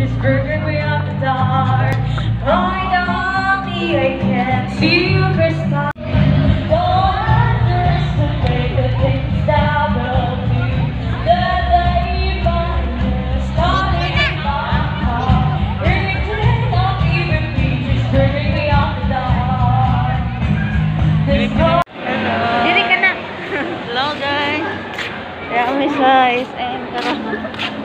just bringing me up the dark. Finally, I can see you crystal. Don't underestimate the things that will do. The day you find me starting in my heart. Bringing cannot even be, just bringing me up the dark. This Diri ka na. Hello guys. Kaya kami sa SM karon.